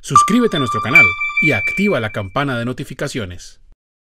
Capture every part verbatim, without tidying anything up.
Suscríbete a nuestro canal y activa la campana de notificaciones.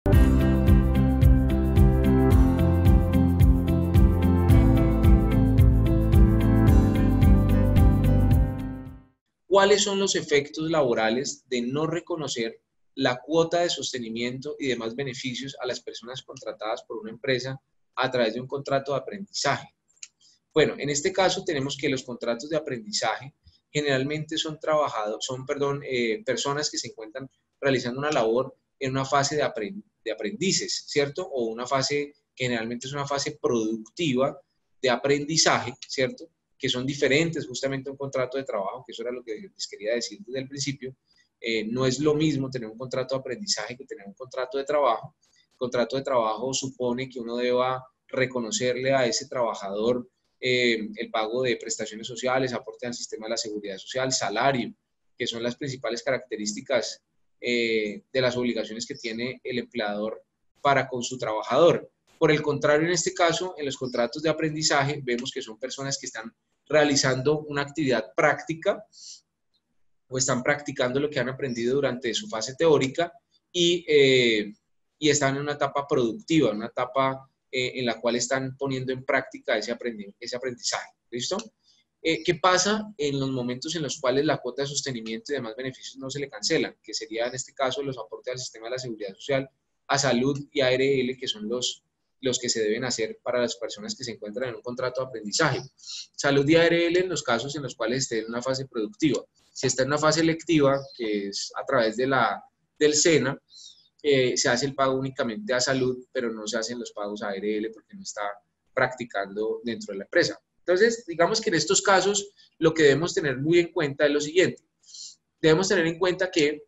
¿Cuáles son los efectos laborales de no reconocer la cuota de sostenimiento y demás beneficios a las personas contratadas por una empresa a través de un contrato de aprendizaje? Bueno, en este caso tenemos que los contratos de aprendizaje generalmente son trabajados, son, perdón, eh, personas que se encuentran realizando una labor en una fase de, aprend de aprendices, ¿cierto? O una fase, que generalmente es una fase productiva de aprendizaje, ¿cierto? Que son diferentes justamente a un contrato de trabajo, que eso era lo que les quería decir desde el principio. Eh, no es lo mismo tener un contrato de aprendizaje que tener un contrato de trabajo. El contrato de trabajo supone que uno deba reconocerle a ese trabajador eh, el pago de prestaciones sociales, aporte al sistema de la seguridad social, salario, que son las principales características eh, de las obligaciones que tiene el empleador para con su trabajador. Por el contrario, en este caso, en los contratos de aprendizaje, vemos que son personas que están realizando una actividad práctica o están practicando lo que han aprendido durante su fase teórica y, eh, y están en una etapa productiva, una etapa eh, en la cual están poniendo en práctica ese, aprendi ese aprendizaje. ¿Listo? Eh, ¿Qué pasa en los momentos en los cuales la cuota de sostenimiento y demás beneficios no se le cancelan? Que sería en este caso los aportes al sistema de la seguridad social, a salud y a A R L, que son los los que se deben hacer para las personas que se encuentran en un contrato de aprendizaje. Salud y A R L en los casos en los cuales esté en una fase productiva. Si está en una fase electiva, que es a través de la, del SENA, eh, se hace el pago únicamente a salud, pero no se hacen los pagos a A R L porque no está practicando dentro de la empresa. Entonces, digamos que en estos casos lo que debemos tener muy en cuenta es lo siguiente. Debemos tener en cuenta que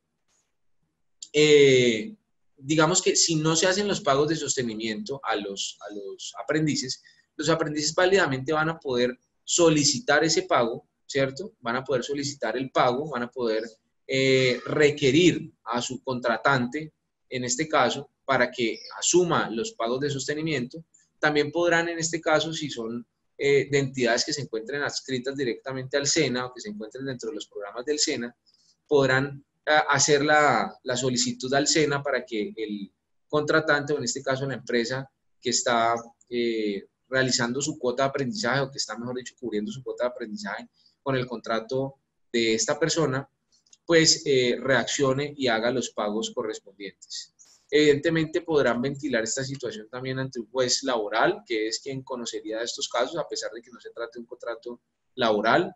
eh, digamos que si no se hacen los pagos de sostenimiento a los, a los aprendices, los aprendices válidamente van a poder solicitar ese pago, ¿cierto? Van a poder solicitar el pago, van a poder eh, requerir a su contratante, en este caso, para que asuma los pagos de sostenimiento. También podrán, en este caso, si son eh, de entidades que se encuentren adscritas directamente al SENA o que se encuentren dentro de los programas del SENA, podrán hacer la, la solicitud al SENA para que el contratante, o en este caso la empresa que está eh, realizando su cuota de aprendizaje, o que está, mejor dicho, cubriendo su cuota de aprendizaje con el contrato de esta persona, pues eh, reaccione y haga los pagos correspondientes. Evidentemente podrán ventilar esta situación también ante un juez laboral, que es quien conocería de estos casos, a pesar de que no se trate de un contrato laboral,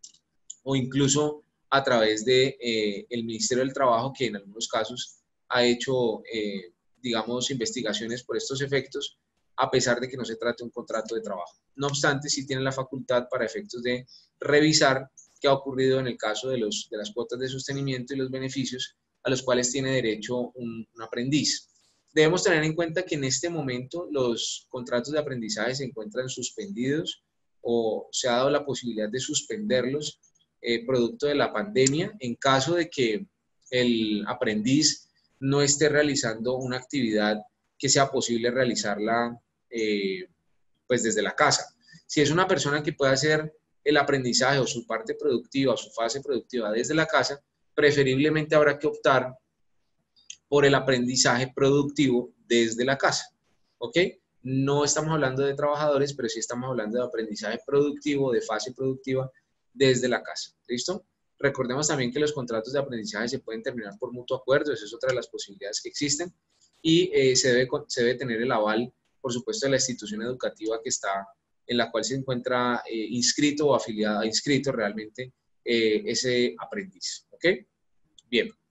o incluso a través de eh, el Ministerio del Trabajo, que en algunos casos ha hecho, eh, digamos, investigaciones por estos efectos, a pesar de que no se trate de un contrato de trabajo. No obstante, sí tienen la facultad para efectos de revisar qué ha ocurrido en el caso de, los, de las cuotas de sostenimiento y los beneficios a los cuales tiene derecho un, un aprendiz. Debemos tener en cuenta que en este momento los contratos de aprendizaje se encuentran suspendidos o se ha dado la posibilidad de suspenderlos Eh, producto de la pandemia, en caso de que el aprendiz no esté realizando una actividad que sea posible realizarla eh, pues desde la casa. Si es una persona que puede hacer el aprendizaje o su parte productiva o su fase productiva desde la casa, preferiblemente habrá que optar por el aprendizaje productivo desde la casa, ¿ok? No estamos hablando de trabajadores, pero sí estamos hablando de aprendizaje productivo, de fase productiva desde la casa, ¿listo? Recordemos también que los contratos de aprendizaje se pueden terminar por mutuo acuerdo, esa es otra de las posibilidades que existen, y eh, se, debe, se debe tener el aval, por supuesto, de la institución educativa que está, en la cual se encuentra eh, inscrito o afiliado, inscrito realmente eh, ese aprendiz, ¿ok? Bien.